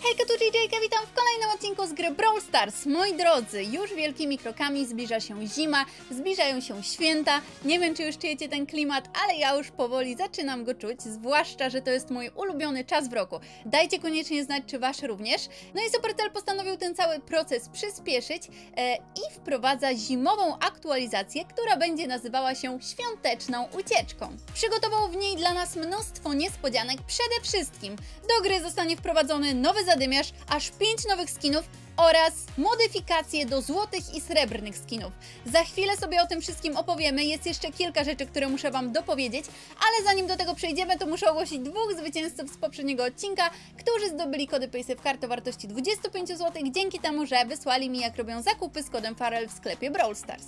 Hejka, tu JJ, witam w kolejnym odcinku z gry Brawl Stars. Moi drodzy, już wielkimi krokami zbliża się zima, zbliżają się święta. Nie wiem, czy już czujecie ten klimat, ale ja już powoli zaczynam go czuć, zwłaszcza, że to jest mój ulubiony czas w roku. Dajcie koniecznie znać, czy wasz również. No i Supercell postanowił ten cały proces przyspieszyć i wprowadza zimową aktualizację, która będzie nazywała się Świąteczną Ucieczką. Przygotował w niej dla nas mnóstwo niespodzianek. Przede wszystkim do gry zostanie wprowadzony nowy zadymiarz, aż 5 nowych skinów oraz modyfikacje do złotych i srebrnych skinów. Za chwilę sobie o tym wszystkim opowiemy, jest jeszcze kilka rzeczy, które muszę wam dopowiedzieć, ale zanim do tego przejdziemy, to muszę ogłosić dwóch zwycięzców z poprzedniego odcinka, którzy zdobyli kody PaySafeCard o wartości 25 zł, dzięki temu, że wysłali mi, jak robią zakupy z kodem Farel w sklepie Brawl Stars.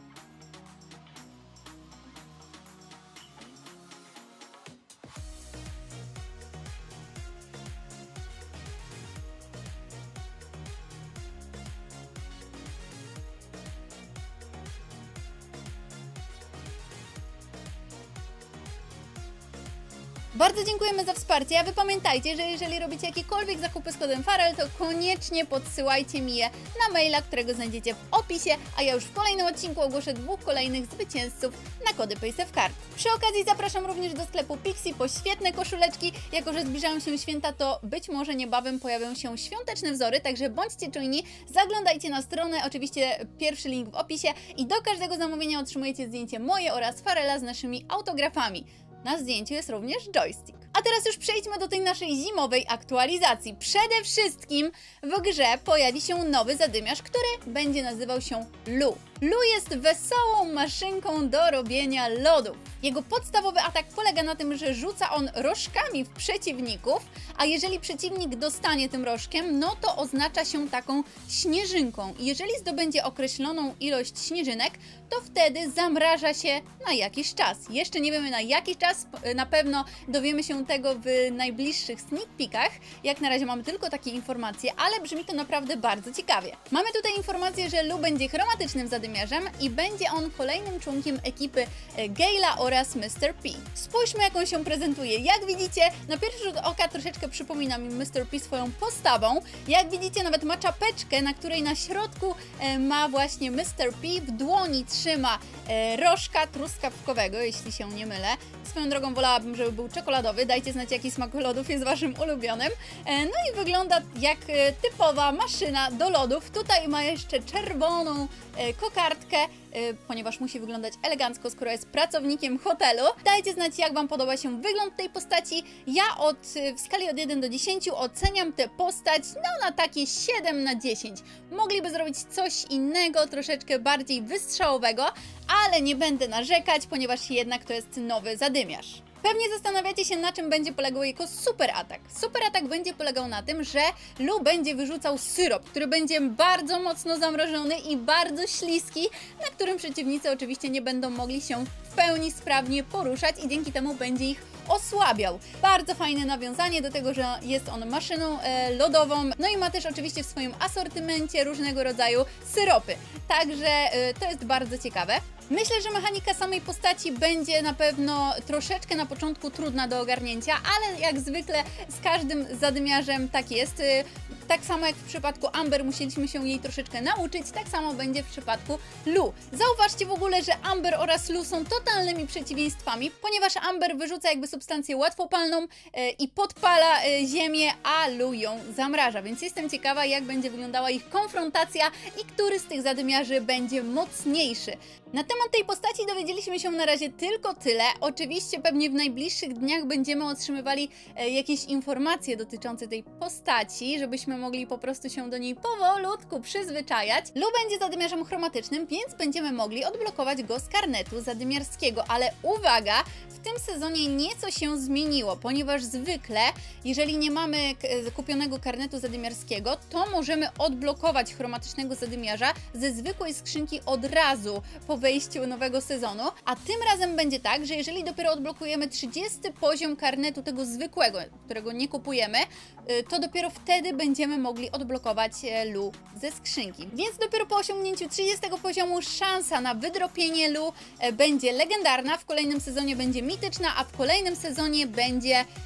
Bardzo dziękujemy za wsparcie, a wy pamiętajcie, że jeżeli robicie jakiekolwiek zakupy z kodem Farel, to koniecznie podsyłajcie mi je na maila, którego znajdziecie w opisie, a ja już w kolejnym odcinku ogłoszę dwóch kolejnych zwycięzców na kody PaySafeCard. Przy okazji zapraszam również do sklepu Pixie po świetne koszuleczki. Jako że zbliżają się święta, to być może niebawem pojawią się świąteczne wzory, także bądźcie czujni, zaglądajcie na stronę, oczywiście pierwszy link w opisie i do każdego zamówienia otrzymujecie zdjęcie moje oraz Farela z naszymi autografami. Na zdjęciu jest również joystick. A teraz już przejdźmy do tej naszej zimowej aktualizacji. Przede wszystkim w grze pojawi się nowy zadymiarz, który będzie nazywał się Lu. Lu jest wesołą maszynką do robienia lodów. Jego podstawowy atak polega na tym, że rzuca on rożkami w przeciwników, a jeżeli przeciwnik dostanie tym rożkiem, no to oznacza się taką śnieżynką. I jeżeli zdobędzie określoną ilość śnieżynek, to wtedy zamraża się na jakiś czas. Jeszcze nie wiemy na jaki czas, na pewno dowiemy się tego w najbliższych sneak peekach. Jak na razie mamy tylko takie informacje, ale brzmi to naprawdę bardzo ciekawie. Mamy tutaj informację, że Lu będzie chromatycznym zadymiarzem i będzie on kolejnym członkiem ekipy Gale'a oraz Mr. P. Spójrzmy, jak on się prezentuje. Jak widzicie, na pierwszy rzut oka troszeczkę przypomina mi Mr. P swoją postawą. Jak widzicie, nawet ma czapeczkę, na której na środku ma właśnie Mr. P. W dłoni trzyma rożka truskawkowego, jeśli się nie mylę. Swoją drogą wolałabym, żeby był czekoladowy. Dajcie znać, jaki smak lodów jest waszym ulubionym. No i wygląda jak typowa maszyna do lodów. Tutaj ma jeszcze czerwoną kokardkę, ponieważ musi wyglądać elegancko, skoro jest pracownikiem hotelu. Dajcie znać, jak wam podoba się wygląd tej postaci. Ja w skali od 1 do 10 oceniam tę postać na takie 7 na 10. Mogliby zrobić coś innego, troszeczkę bardziej wystrzałowego, ale nie będę narzekać, ponieważ jednak to jest nowy zadymiarz. Pewnie zastanawiacie się, na czym będzie polegał jego super atak. Super atak będzie polegał na tym, że Lu będzie wyrzucał syrop, który będzie bardzo mocno zamrożony i bardzo śliski, na którym przeciwnicy oczywiście nie będą mogli się w pełni sprawnie poruszać i dzięki temu będzie ich osłabiał. Bardzo fajne nawiązanie do tego, że jest on maszyną lodową, no i ma też oczywiście w swoim asortymencie różnego rodzaju syropy. Także to jest bardzo ciekawe. Myślę, że mechanika samej postaci będzie na pewno troszeczkę na początku trudna do ogarnięcia, ale jak zwykle z każdym zadymiarzem tak jest. Tak samo jak w przypadku Amber musieliśmy się jej troszeczkę nauczyć, tak samo będzie w przypadku Lu. Zauważcie w ogóle, że Amber oraz Lu są totalnymi przeciwieństwami, ponieważ Amber wyrzuca jakby substancję łatwopalną i podpala ziemię, a Lu ją zamraża, więc jestem ciekawa, jak będzie wyglądała ich konfrontacja i który z tych zadymiarzy będzie mocniejszy. Na temat tej postaci dowiedzieliśmy się na razie tylko tyle. Oczywiście pewnie w najbliższych dniach będziemy otrzymywali jakieś informacje dotyczące tej postaci, żebyśmy mogli po prostu się do niej powolutku przyzwyczajać. Lu będzie zadymiarzem chromatycznym, więc będziemy mogli odblokować go z karnetu zadymiarskiego, ale uwaga, w tym sezonie nieco się zmieniło, ponieważ zwykle, jeżeli nie mamy kupionego karnetu zadymiarskiego, to możemy odblokować chromatycznego zadymiarza ze zwykłej skrzynki od razu po wejściu nowego sezonu, a tym razem będzie tak, że jeżeli dopiero odblokujemy 30 poziom karnetu tego zwykłego, którego nie kupujemy, to dopiero wtedy będziemy mogli odblokować Lu ze skrzynki. Więc dopiero po osiągnięciu 30 poziomu szansa na wydropienie Lu będzie legendarna, w kolejnym sezonie będzie mityczna, a w kolejnym sezonie będzie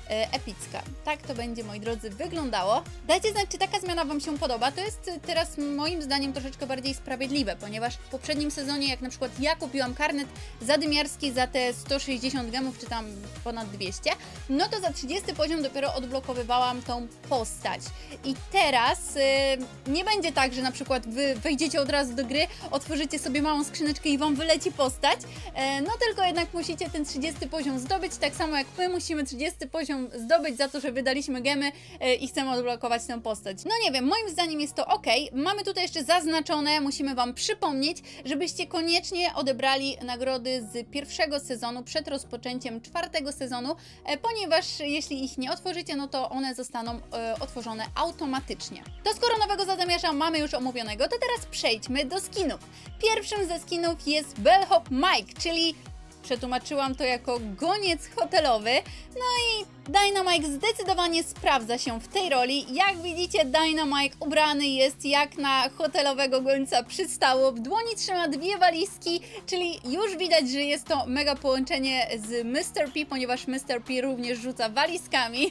epicka. Tak to będzie, moi drodzy, wyglądało. Dajcie znać, czy taka zmiana Wam się podoba. To jest teraz moim zdaniem troszeczkę bardziej sprawiedliwe, ponieważ w poprzednim sezonie, jak na przykład ja kupiłam karnet zadymiarski za te 160 gemów, czy tam ponad 200, no to za 30 poziom dopiero odblokowywałam tą postać. I teraz nie będzie tak, że na przykład Wy wejdziecie od razu do gry, otworzycie sobie małą skrzyneczkę i Wam wyleci postać, no tylko jednak musicie ten 30 poziom zdobyć, tak samo jak my musimy 30 poziom zdobyć za to, że wydaliśmy gemy i chcemy odblokować tę postać. No nie wiem, moim zdaniem jest to ok. Mamy tutaj jeszcze zaznaczone, musimy Wam przypomnieć, żebyście koniecznie odebrali nagrody z pierwszego sezonu przed rozpoczęciem czwartego sezonu, ponieważ jeśli ich nie otworzycie, no to one zostaną otworzone automatycznie. To skoro nowego zadymiarza mamy już omówionego, to teraz przejdźmy do skinów. Pierwszym ze skinów jest Bellhop Mike, czyli przetłumaczyłam to jako goniec hotelowy. No i Dynamike zdecydowanie sprawdza się w tej roli. Jak widzicie, Dynamike ubrany jest jak na hotelowego gońca przystało. W dłoni trzyma dwie walizki, czyli już widać, że jest to mega połączenie z Mr. P, ponieważ Mr. P również rzuca walizkami.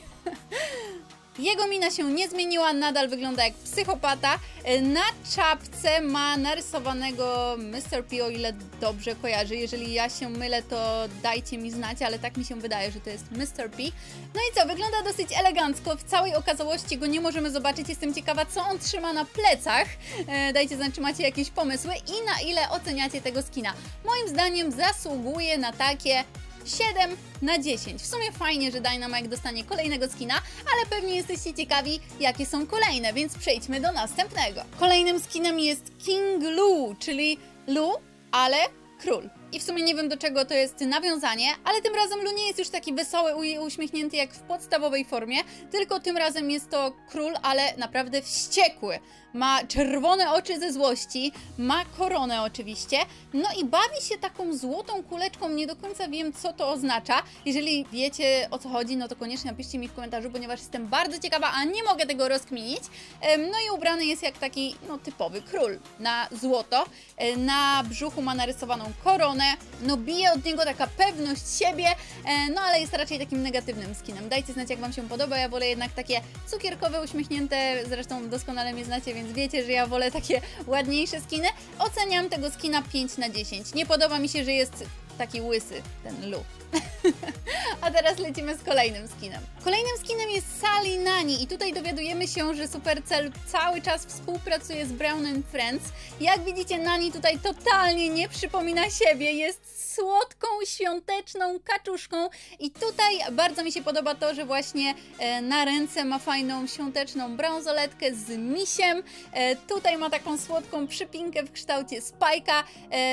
Jego mina się nie zmieniła, nadal wygląda jak psychopata. Na czapce ma narysowanego Mr. P, o ile dobrze kojarzę. Jeżeli ja się mylę, to dajcie mi znać, ale tak mi się wydaje, że to jest Mr. P. No i co, wygląda dosyć elegancko. W całej okazałości go nie możemy zobaczyć. Jestem ciekawa, co on trzyma na plecach. Dajcie znać, czy macie jakieś pomysły i na ile oceniacie tego skina. Moim zdaniem zasługuje na takie 7 na 10. W sumie fajnie, że Dynamike dostanie kolejnego skina, ale pewnie jesteście ciekawi, jakie są kolejne, więc przejdźmy do następnego. Kolejnym skinem jest King Lu, czyli Lu, ale król. I w sumie nie wiem, do czego to jest nawiązanie, ale tym razem Lu nie jest już taki wesoły i uśmiechnięty jak w podstawowej formie, tylko tym razem jest to król, ale naprawdę wściekły. Ma czerwone oczy ze złości, ma koronę oczywiście, no i bawi się taką złotą kuleczką, nie do końca wiem, co to oznacza. Jeżeli wiecie, o co chodzi, no to koniecznie napiszcie mi w komentarzu, ponieważ jestem bardzo ciekawa, a nie mogę tego rozkminić. No i ubrany jest jak taki, no, typowy król, na złoto. Na brzuchu ma narysowaną koronę, no bije od niego taka pewność siebie, no ale jest raczej takim negatywnym skinem. Dajcie znać, jak Wam się podoba, ja wolę jednak takie cukierkowe, uśmiechnięte, zresztą doskonale mnie znacie, więc wiecie, że ja wolę takie ładniejsze skiny. Oceniam tego skina 5 na 10. Nie podoba mi się, że jest taki łysy, ten Lu. A teraz lecimy z kolejnym skinem. Kolejnym skinem jest Sally Nani i tutaj dowiadujemy się, że Supercell cały czas współpracuje z Brown & Friends. Jak widzicie, Nani tutaj totalnie nie przypomina siebie, jest słodką, świąteczną kaczuszką i tutaj bardzo mi się podoba to, że właśnie na ręce ma fajną, świąteczną bransoletkę z misiem. Tutaj ma taką słodką przypinkę w kształcie Spike'a,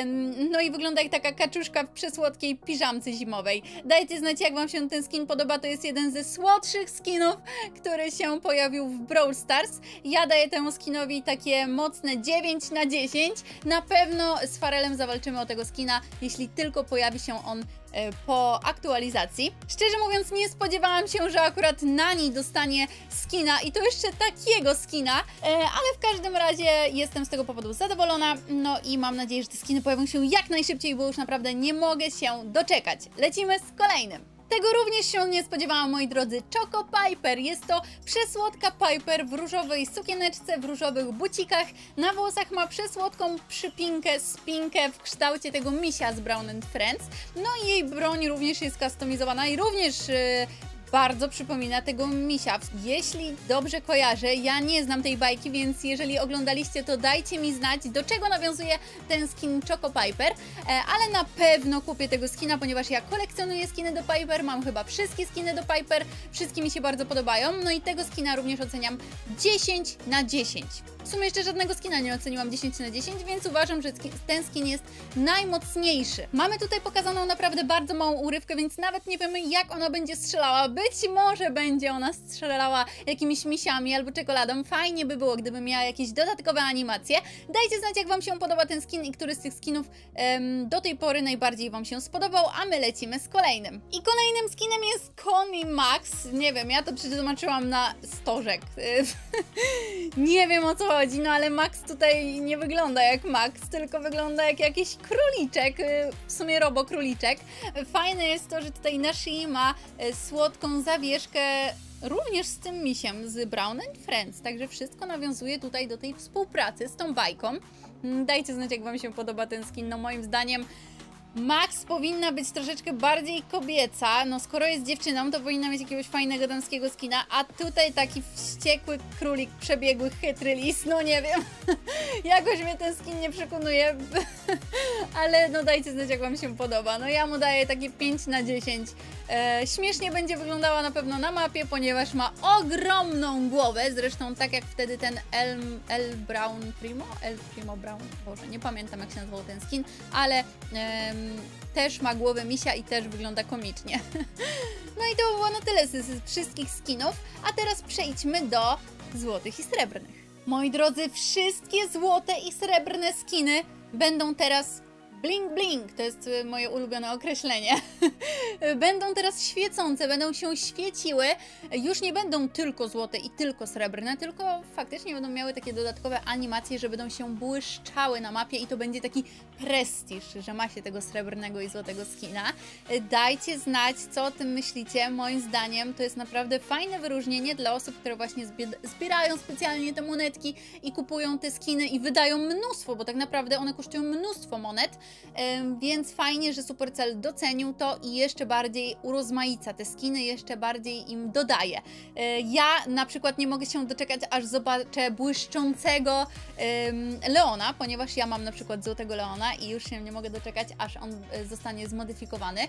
no i wygląda jak taka kaczuszka w przesłodkiej piżamce zimowej. Dajcie znać, jak Wam się ten skin podoba, to jest jeden ze słodszych skinów, który się pojawił w Brawl Stars. Ja daję temu skinowi takie mocne 9 na 10. Na pewno z Farelem zawalczymy o tego skina, jeśli tylko pojawi się on po aktualizacji. Szczerze mówiąc, nie spodziewałam się, że akurat Nani dostanie skina i to jeszcze takiego skina, ale w każdym razie jestem z tego powodu zadowolona, no i mam nadzieję, że te skiny pojawią się jak najszybciej, bo już naprawdę nie mogę się doczekać. Lecimy z kolejnym. Tego również się nie spodziewałam, moi drodzy. Choco Piper. Jest to przesłodka Piper w różowej sukieneczce, w różowych bucikach. Na włosach ma przesłodką przypinkę, spinkę w kształcie tego misia z Brown & Friends. No i jej broń również jest kustomizowana i również bardzo przypomina tego misia. Jeśli dobrze kojarzę, ja nie znam tej bajki, więc jeżeli oglądaliście, to dajcie mi znać, do czego nawiązuje ten skin Choco Piper, ale na pewno kupię tego skina, ponieważ ja kolekcjonuję skiny do Piper, mam chyba wszystkie skiny do Piper, wszystkie mi się bardzo podobają, no i tego skina również oceniam 10 na 10. W sumie jeszcze żadnego skina nie oceniłam 10 na 10, więc uważam, że ten skin jest najmocniejszy. Mamy tutaj pokazaną naprawdę bardzo małą urywkę, więc nawet nie wiemy, jak ona będzie strzelała. Być może będzie ona strzelała jakimiś misiami albo czekoladą. Fajnie by było, gdyby miała jakieś dodatkowe animacje. Dajcie znać, jak Wam się podoba ten skin i który z tych skinów do tej pory najbardziej Wam się spodobał, a my lecimy z kolejnym. I kolejnym skinem jest Call Me Max. Nie wiem, ja to przetłumaczyłam na stożek. Nie wiem, o co chodzi. chodzi, no ale Max tutaj nie wygląda jak Max, tylko wygląda jak jakiś króliczek, w sumie robokróliczek. Fajne jest to, że tutaj na szyi ma słodką zawieszkę również z tym misiem z Brown & Friends, także wszystko nawiązuje tutaj do tej współpracy z tą bajką. Dajcie znać, jak wam się podoba ten skin, no moim zdaniem Max powinna być troszeczkę bardziej kobieca, no skoro jest dziewczyną, to powinna mieć jakiegoś fajnego damskiego skina, a tutaj taki wściekły królik, przebiegły, chytry lis, no nie wiem, jakoś mnie ten skin nie przekonuje, ale no dajcie znać, jak wam się podoba, no ja mu daję takie 5 na 10, śmiesznie będzie wyglądała na pewno na mapie, ponieważ ma ogromną głowę, zresztą tak jak wtedy ten El Primo Brown, Boże, nie pamiętam jak się nazywał ten skin, ale też ma głowę misia i też wygląda komicznie. No i to było na tyle z wszystkich skinów, a teraz przejdźmy do złotych i srebrnych. Moi drodzy, wszystkie złote i srebrne skiny będą teraz bling bling, to jest moje ulubione określenie. Będą teraz świecące, będą się świeciły. Już nie będą tylko złote i tylko srebrne, tylko faktycznie będą miały takie dodatkowe animacje, że będą się błyszczały na mapie i to będzie taki prestiż, że ma się tego srebrnego i złotego skina. Dajcie znać, co o tym myślicie. Moim zdaniem to jest naprawdę fajne wyróżnienie dla osób, które właśnie zbierają specjalnie te monetki i kupują te skiny i wydają mnóstwo, bo tak naprawdę one kosztują mnóstwo monet. Więc fajnie, że Supercell docenił to i jeszcze bardziej urozmaica te skiny, jeszcze bardziej im dodaje. Ja na przykład nie mogę się doczekać, aż zobaczę błyszczącego Leona, ponieważ ja mam na przykład złotego Leona i już się nie mogę doczekać, aż on zostanie zmodyfikowany.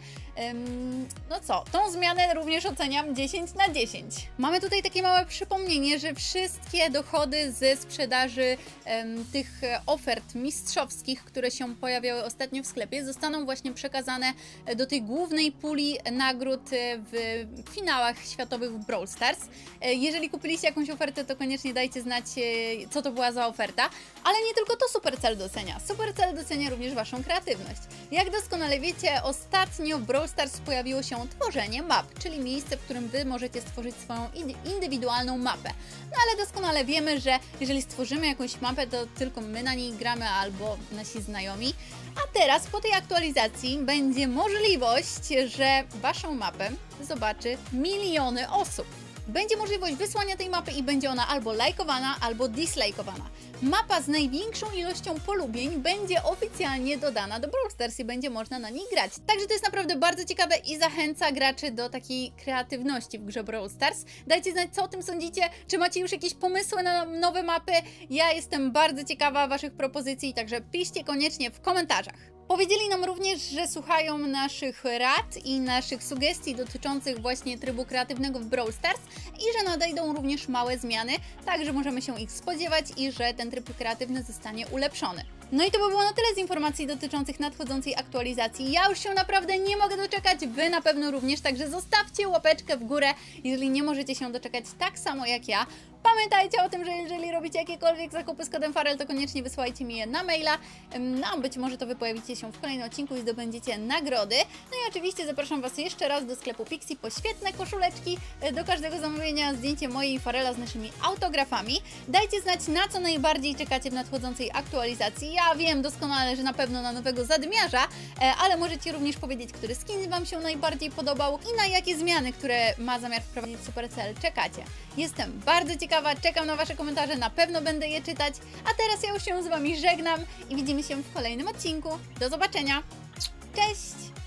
No co, tą zmianę również oceniam 10 na 10. Mamy tutaj takie małe przypomnienie, że wszystkie dochody ze sprzedaży tych ofert mistrzowskich, które się pojawiały ostatnio w sklepie, zostaną właśnie przekazane do tej głównej puli nagród w finałach światowych w Brawl Stars. Jeżeli kupiliście jakąś ofertę, to koniecznie dajcie znać, co to była za oferta, ale nie tylko to Supercell docenia. Supercell docenia również waszą kreatywność. Jak doskonale wiecie, ostatnio w Brawl Stars pojawiło się tworzenie map, czyli miejsce, w którym wy możecie stworzyć swoją indywidualną mapę. No ale doskonale wiemy, że jeżeli stworzymy jakąś mapę, to tylko my na niej gramy albo nasi znajomi. A teraz po tej aktualizacji będzie możliwość, że waszą mapę zobaczy miliony osób. Będzie możliwość wysłania tej mapy i będzie ona albo lajkowana, albo dislajkowana. Mapa z największą ilością polubień będzie oficjalnie dodana do Brawl Stars i będzie można na niej grać. Także to jest naprawdę bardzo ciekawe i zachęca graczy do takiej kreatywności w grze Brawl Stars. Dajcie znać, co o tym sądzicie, czy macie już jakieś pomysły na nowe mapy. Ja jestem bardzo ciekawa waszych propozycji, także piszcie koniecznie w komentarzach. Powiedzieli nam również, że słuchają naszych rad i naszych sugestii dotyczących właśnie trybu kreatywnego w Brawl Stars i że nadejdą również małe zmiany, tak że możemy się ich spodziewać i że ten tryb kreatywny zostanie ulepszony. No i to by było na tyle z informacji dotyczących nadchodzącej aktualizacji. Ja już się naprawdę nie mogę doczekać, wy na pewno również, także zostawcie łapeczkę w górę, jeżeli nie możecie się doczekać tak samo jak ja. Pamiętajcie o tym, że jeżeli robicie jakiekolwiek zakupy z kodem Farel, to koniecznie wysyłajcie mi je na maila. No, być może to wy pojawicie się w kolejnym odcinku i zdobędziecie nagrody. No i oczywiście zapraszam was jeszcze raz do sklepu Pixi po świetne koszuleczki. Do każdego zamówienia zdjęcie mojej Farela z naszymi autografami. Dajcie znać, na co najbardziej czekacie w nadchodzącej aktualizacji. Ja wiem doskonale, że na pewno na nowego Zadymiarza, ale możecie również powiedzieć, który skin wam się najbardziej podobał i na jakie zmiany, które ma zamiar wprowadzić Supercell, czekacie. Jestem bardzo ciekawa, czekam na wasze komentarze, na pewno będę je czytać, a teraz ja już się z wami żegnam i widzimy się w kolejnym odcinku. Do zobaczenia, cześć!